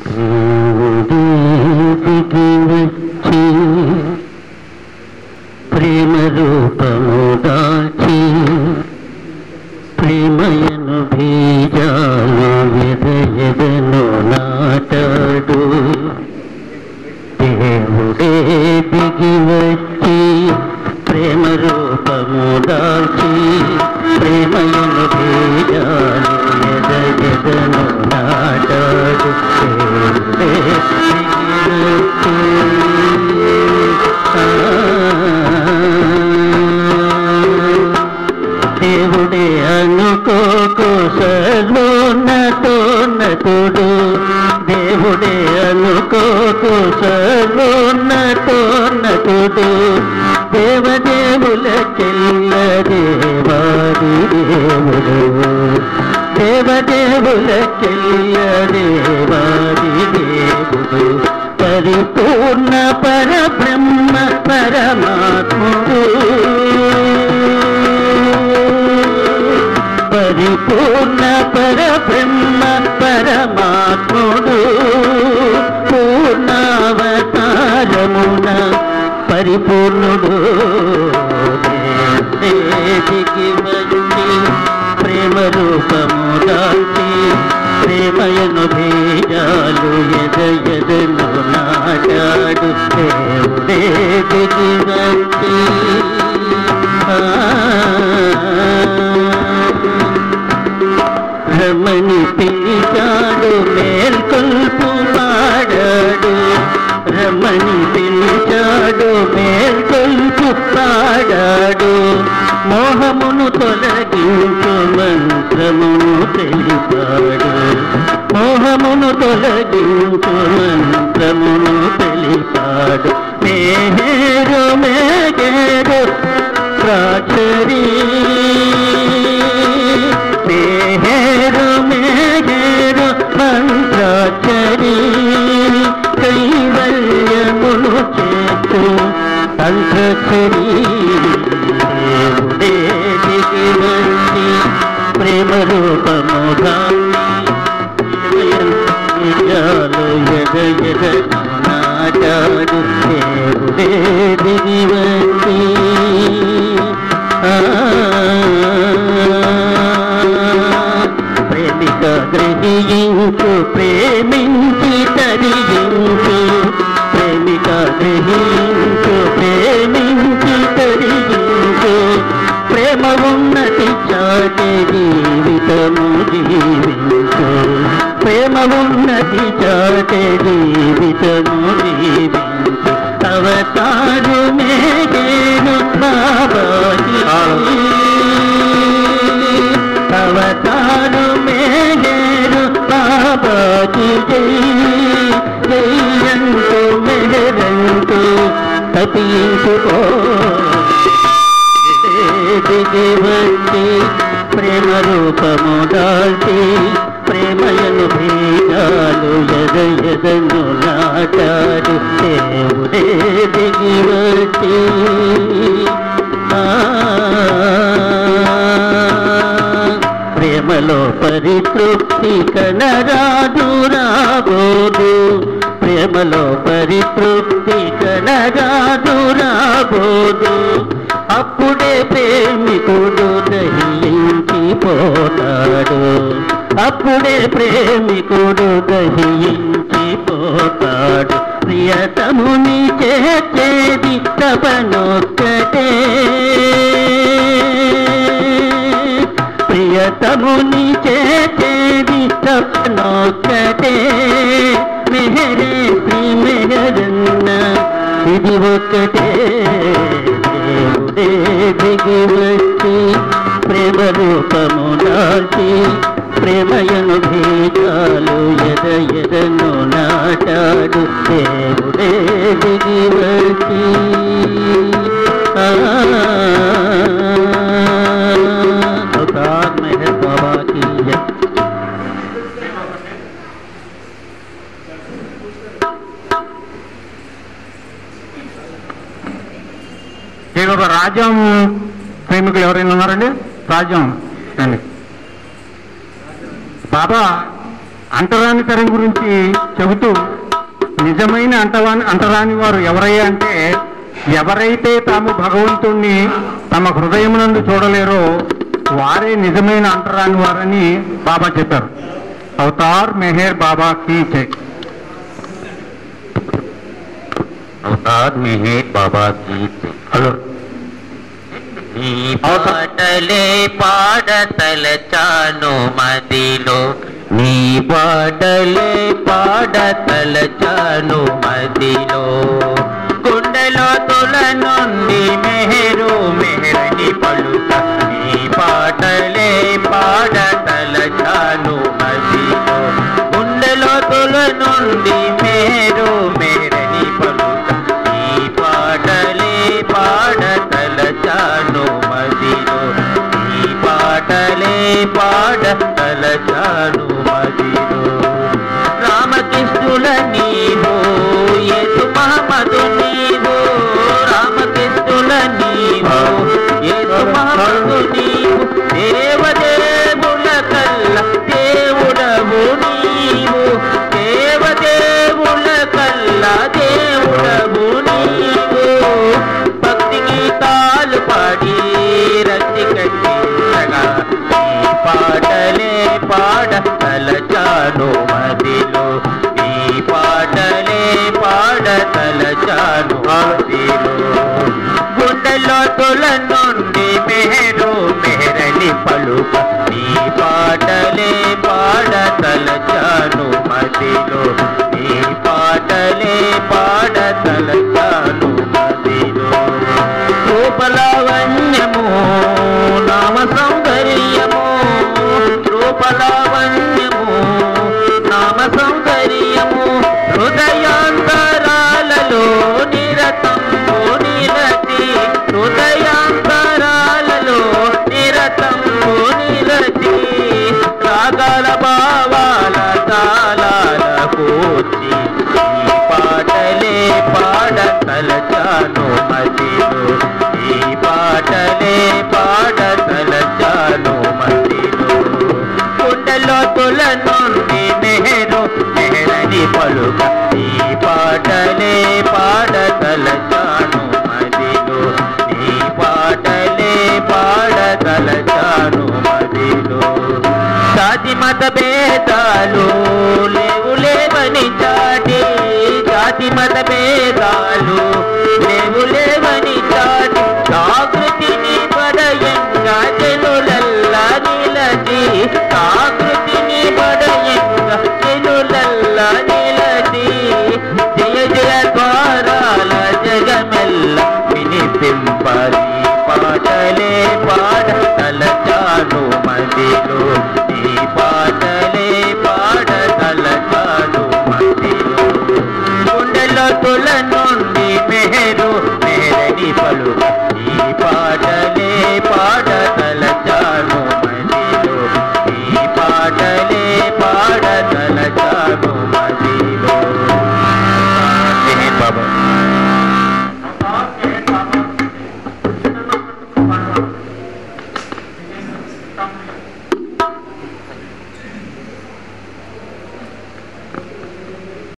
ప్రేమ రూపము దాచి ప్రేమయను బీజాలు ఎదను నాటాడు. దేవుడే దిగి వచ్చి ప్రేమ రూపము దాచి ప్రేమయను బీజాలు ఎదను నాటాడు. దేవుడే దిగి వచ్చి దేవుడే అనుకోకు సర్వోన్నతోన్నతుడు. దేవుడే అనుకోకు సర్వోన్నతోన్నతుడు. దేవదేవులకెల్ల దేవాది దేవుడు. దేవదేవులకెల్ల దేవాది దేవుడు. పరిపూర్ణ పరబ్రహ్మ పరమాత్ముడు. పరిపూర్ణ పరబ్రహ్మ పరమాత్ముడు. పూర్ణావతారమున పరిపూర్ణుడు. దిగి వచ్చి ప్రేమ రూపము దాచి ప్రేమయను బీజాలు ఎదను నాటాడు. దేవుడే దిగి వచ్చి రమణి పిలిచాడు మేల్కొల్పు పాడాడు. రమణి పిలిచాడు మేల్కొల్పు పాడాడు. మోహమును తొలగించు మంత్రమును తెలిపాడు. మోహమును తొలగించు మంత్రమును తెలిపాడు. మేహేరు మేఘేరు ప్రాచరీ మేహేరు మేఘేరు మంత్రాచరీ కైవల్యమును చేతు అంతచరీ. దేవుడే దిగి వచ్చి ప్రేమ రూపము ఎదను నాటాడు. దేవుడే దిగి వచ్చి ప్రేమిక గ్రహించు ప్రేమించి తరించు. ప్రేమిక గ్రహించు ప్రేమించి తరించు. ప్రేమ ఉన్నతి చాటే జీవితము జీవించు. ప్రేమ ఉన్నతి చాటే జీవితము జీవించు. అవతారు మేఘేను బాబాజీ. అవతారు మేఘేను బాబాజీ. జయంతు మెహరంతు తపించుకో. దిగి వచ్చి ప్రేమ రూపము దాల్చి ప్రేమయను బీజాలు ఎదను నాటాడు. దేవుడే దిగి వచ్చి ప్రేమలో పరితృప్తి కనరాదు రాబోదు. ప్రేమలో పరితృప్తి కనరాదు రాబోదు. అప్పుడే ప్రేమికుడు దహించి పోతాడు. అప్పుడే ప్రేమికుడు దహించి పోతాడు. ప్రియతముని చేసేది తపనొక్కటే. ప్రియతముని చేసేది తపనొక్కటే. మెహరే ప్రియమెహరన్న ఇది ఒక్కటే. దేవుడే దిగి వచ్చి ప్రేమ రూపము దాల్చి ప్రేమయను బీజాలు ఎదను నాటాడు. దేవుడే దిగి వచ్చి అవతార్ మెహర్ బాబా की जय. ఒక రాజ్యం ప్రేమికులు ఎవరైనా ఉన్నారండి? రాజ్యం బాబా అంటరానితనం గురించి చెబుతూ నిజమైన అంటరాని వారు ఎవరయ్యా అంటే ఎవరైతే తాము భగవంతుణ్ణి తమ హృదయమునందు చూడలేరో వారే నిజమైన అంటరాని వారని బాబా చెప్పారు. అవతార్ మెహర్ బాబా కీ జై. అవతార్ మెహర్ బాబా కీ జై. హలో నీ పాటలే పాడతలచాను మదిలో, నీ పాటలే పాడతలచాను మదిలో, గుండెలో తుల నుండి మెహరు మెహరని పలుక, నీ పాటలే పాడతలచాను మదిలో, గుండెలో తుల నుండి మెహరు మెహరని పలుక, నీ పాటలే పాడతలచాను మదిలో, నీ పాటలే పాడతలచాను మదిలో. రామకృష్ణుల నీవు యేసు మహమ్మదు నీవు, రామకృష్ణుల నీవు యేసు మహమ్మదు నీవు, దేవదేవుల కల్ల దేవుడవు నీవు, దేవదేవుల కల్ల దేవుడవు నీవు. భక్తి గీతాలు పాడి రతి కట్టించగా, నీ పాటలే పాడతలచాను మదిలో, నీ పాటలే పాడతలచాను మదిలో, గుండెలో తుల నుండి మెహరు మెహరని పలుక, నీ పాటలే పాడతలచాను మదిలో, నీ పాటలే పాడతలచాను మదిలో. రూపలావణ్యము నామ సౌందర్యము, రూపలావణ్యము నామ సౌందర్యము, హృదయాంతరాలలో నిరతంబు నిలచి, హృదయాంతరాలలో నిరతంబు నిలచి, రాగాల భావాల తాళాల కూర్చి, ఈ పాటలే పాడతలచాను మదిలో, ఈ పాటలే పాడతలచాను మదిలో, గుండెలో తుల నుండి మెహరు మెహరని పలుక, ఈ పాటలే పాడతలచాను మదిలో, ఈ పాటలే పాడతలచాను మదిలో. జాతి మత భేదాలు లేవు లేవని చాటి, జాతి మత భేదాలు లేవు లేవని చాటి, జాగృతిని పడయంగా జనులల్లా నిలచి, జాగృతిని పడయంగా జనులల్లా నిలచి, జయ జయ ద్వారాల జగమెల్ల వినిపింపలి, పాటలే పాడతలచాను మదిలో,